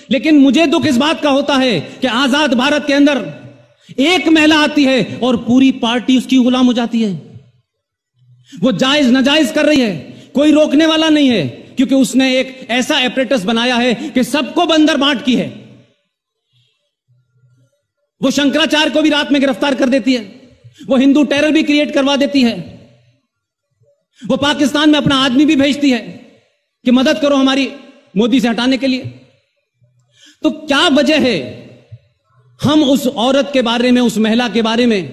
लेकिन मुझे दुख इस बात का होता है कि आजाद भारत के अंदर एक महिला आती है और पूरी पार्टी उसकी गुलाम हो जाती है। वो जायज नाजायज कर रही है, कोई रोकने वाला नहीं है, क्योंकि उसने एक ऐसा एपरेटस बनाया है कि सबको बंदर बांट की है। वो शंकराचार्य को भी रात में गिरफ्तार कर देती है, वो हिंदू टेरर भी क्रिएट करवा देती है, वो पाकिस्तान में अपना आदमी भी भेजती है कि मदद करो हमारी मोदी से हटाने के लिए। तो क्या वजह है हम उस औरत के बारे में, उस महिला के बारे में,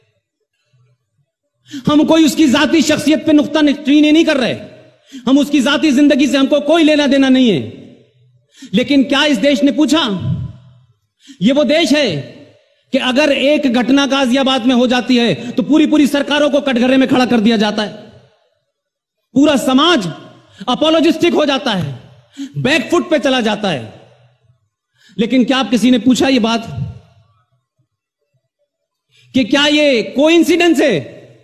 हम कोई उसकी जाती शख्सियत पे नुक्ता चीनी नहीं कर रहे, हम उसकी जाती जिंदगी से हमको कोई लेना देना नहीं है। लेकिन क्या इस देश ने पूछा? यह वो देश है कि अगर एक घटना गाजियाबाद में हो जाती है तो पूरी पूरी सरकारों को कटघरे में खड़ा कर दिया जाता है, पूरा समाज अपोलोजिस्टिक हो जाता है, बैकफुट पे चला जाता है। लेकिन क्या आप किसी ने पूछा यह बात कि क्या यह कोइंसिडेंस है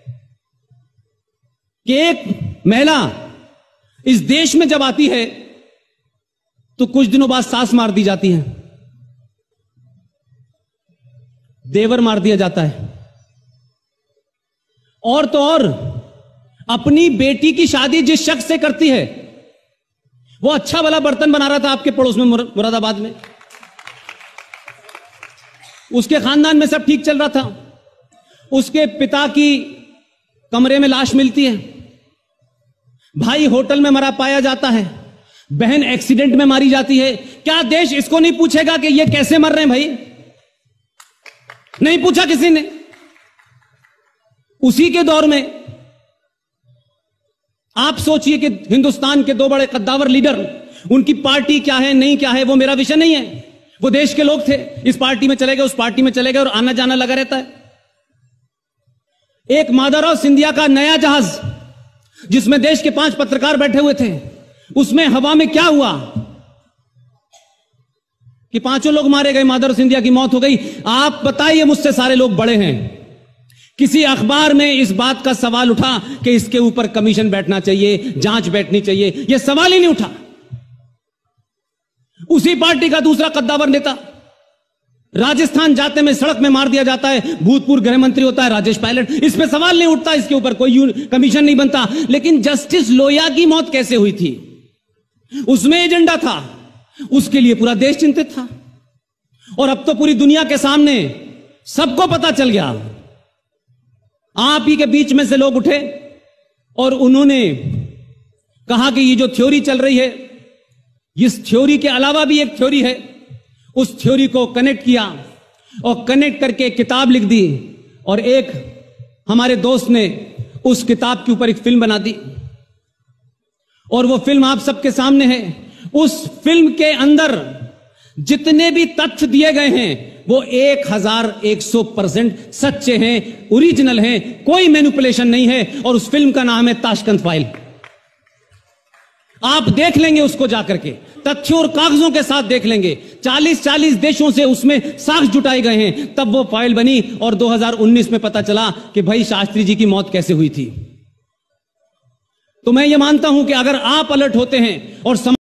कि एक महिला इस देश में जब आती है तो कुछ दिनों बाद सास मार दी जाती है, देवर मार दिया जाता है, और तो और अपनी बेटी की शादी जिस शख्स से करती है वो अच्छा वाला बर्तन बना रहा था आपके पड़ोस में मुरादाबाद में, उसके खानदान में सब ठीक चल रहा था, उसके पिता की कमरे में लाश मिलती है, भाई होटल में मरा पाया जाता है, बहन एक्सीडेंट में मारी जाती है। क्या देश इसको नहीं पूछेगा कि ये कैसे मर रहे हैं भाई? नहीं पूछा किसी ने। उसी के दौर में आप सोचिए कि हिंदुस्तान के दो बड़े कद्दावर लीडर, उनकी पार्टी क्या है नहीं क्या है वो मेरा विषय नहीं है, वो देश के लोग थे, इस पार्टी में चले गए उस पार्टी में चले गए और आना जाना लगा रहता है। एक माधवराव सिंधिया का नया जहाज जिसमें देश के 5 पत्रकार बैठे हुए थे, उसमें हवा में क्या हुआ कि 5 लोग मारे गए, माधवराव सिंधिया की मौत हो गई। आप बताइए, मुझसे सारे लोग बड़े हैं, किसी अखबार में इस बात का सवाल उठा कि इसके ऊपर कमीशन बैठना चाहिए, जांच बैठनी चाहिए? यह सवाल ही नहीं उठा। उसी पार्टी का दूसरा कद्दावर नेता राजस्थान जाते में सड़क में मार दिया जाता है, भूतपूर्व गृह मंत्री होता है राजेश पायलट, इस पे सवाल नहीं उठता, इसके ऊपर कोई कमीशन नहीं बनता। लेकिन जस्टिस लोहिया की मौत कैसे हुई थी, उसमें एजेंडा था, उसके लिए पूरा देश चिंतित था। और अब तो पूरी दुनिया के सामने सबको पता चल गया। आप ही के बीच में से लोग उठे और उन्होंने कहा कि ये जो थ्योरी चल रही है, इस थ्योरी के अलावा भी एक थ्योरी है, उस थ्योरी को कनेक्ट किया और कनेक्ट करके एक किताब लिख दी। और एक हमारे दोस्त ने उस किताब के ऊपर एक फिल्म बना दी और वो फिल्म आप सबके सामने है। उस फिल्म के अंदर जितने भी तथ्य दिए गए हैं वो 1100% सच्चे हैं, ओरिजिनल हैं, कोई मैनिपुलेशन नहीं है। और उस फिल्म का नाम है ताशकंद फाइल। आप देख लेंगे उसको जाकर के, तथ्यों और कागजों के साथ देख लेंगे। 40 देशों से उसमें साक्ष्य जुटाए गए हैं, तब वो फाइल बनी और 2019 में पता चला कि भाई शास्त्री जी की मौत कैसे हुई थी। तो मैं ये मानता हूं कि अगर आप अलर्ट होते हैं और